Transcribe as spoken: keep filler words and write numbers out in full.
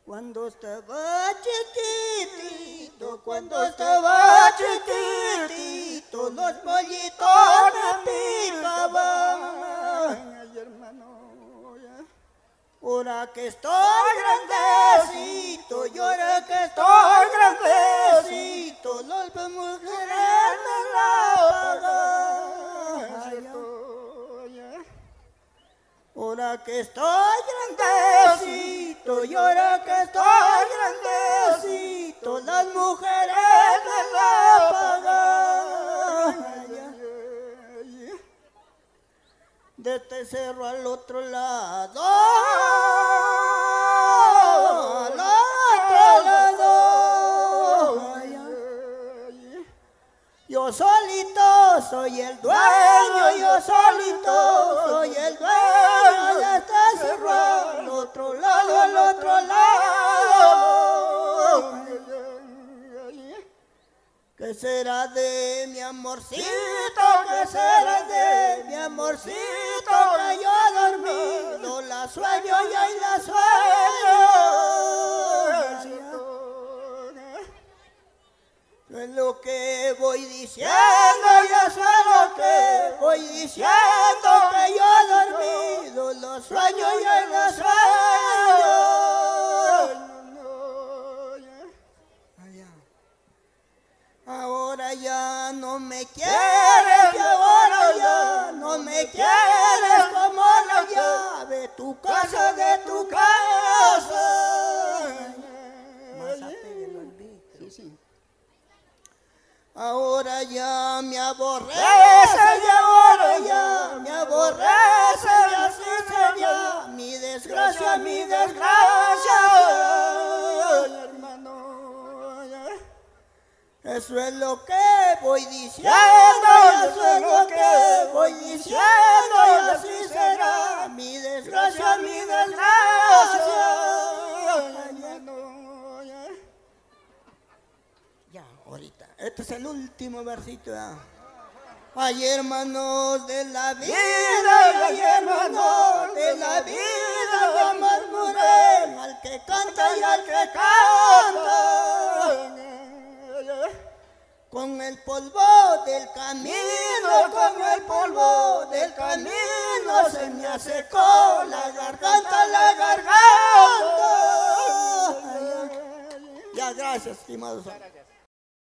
Cuando estaba chiquitito, cuando estaba chiquitito, los pollitos me picaban. Ay, hermano, ya. Ahora que estoy grandecito, y ahora que estoy grandecito, los mujeres me la pagan. Ahora que estoy grandecito, y ahora que estoy grandecito, las mujeres me la pagan. De este cerro al otro lado, al otro lado, yo solito soy el dueño, yo solito soy el dueño de este cerro, al otro lado, al otro lado. ¿Qué será de mi amorcito? ¿Qué será de mi amorcito? Que yo dormido la sueño y ahí la sueño. Eso es lo que voy diciendo, y eso es lo que voy diciendo, que yo dormido lo sueño y ahí la sueño. Ahora ya no me quieres, y ahora ya no me quieres, como la llave de tu casa, de tu casa. Sí, sí. Ahora ya me aborrece, y ahora ya me aborrece, y así sería mi desgracia, mi desgracia. Eso es lo que voy diciendo, eso es lo que voy diciendo, y así será mi desgracia, mi desgracia. Ya, ahorita, este es el último versito ya. Ay, hermanos de la vida, ay, hermanos de la vida, no murmuren al que canta y al que canta. Con el polvo del camino, con el polvo del camino, se me secó la garganta, la garganta. Ya, gracias, estimados.